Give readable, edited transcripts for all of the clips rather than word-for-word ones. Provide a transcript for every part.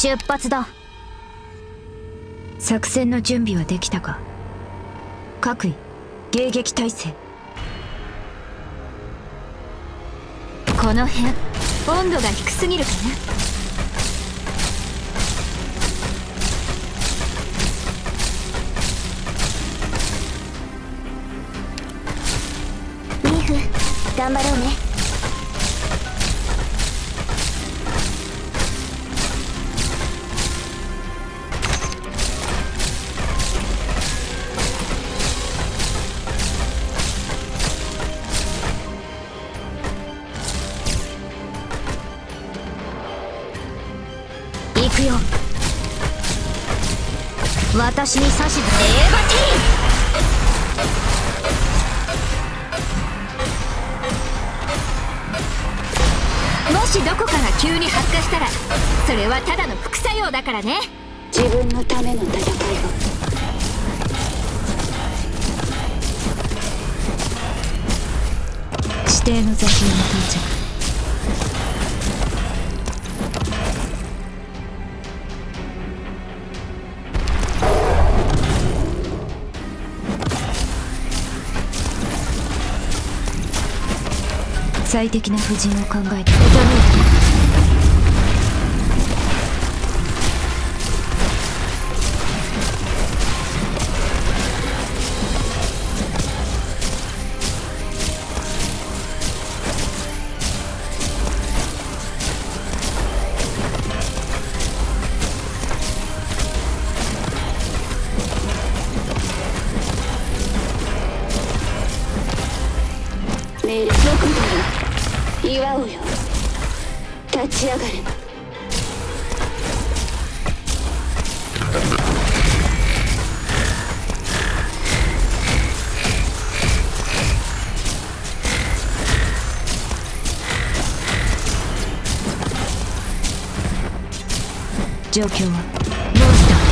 出発だ。 作戦の準備はできたか。各位迎撃態勢。 この辺温度が低すぎるかな。 ミーフ頑張ろうね。 行くよ。私に指図。レーバティーン。もしどこかが急に発火したらそれはただの副作用だからね。 自分のための戦いを。 指定の座標に到着。最適な布陣を考えて。 命令どこだよ。祝おうよ。立ち上がれ。 状況はモンスター。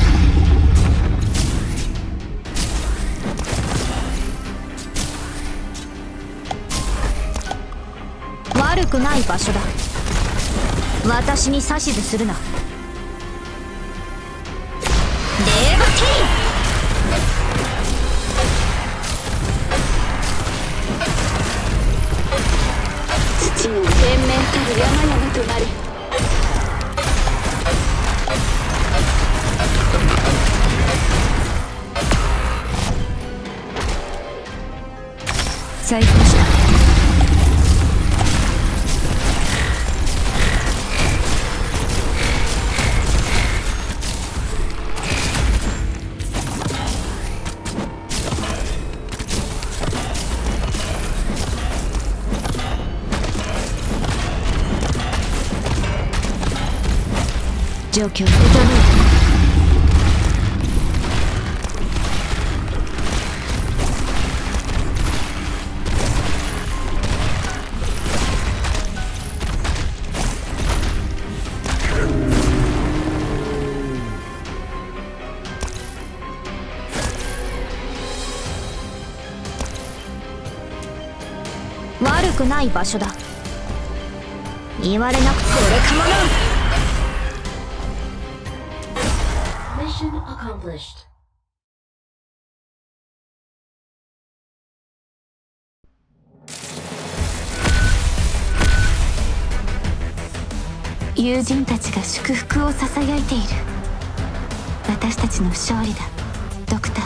悪くない場所だ。私に指図するな。レーバティ土の天面たる山々となれ。 再興した。状況を悪くない場所だ。言われなくて俺かもな。 Mission accomplished. 友人たちが祝福をささやいている。私たちの勝利だ、ドクター。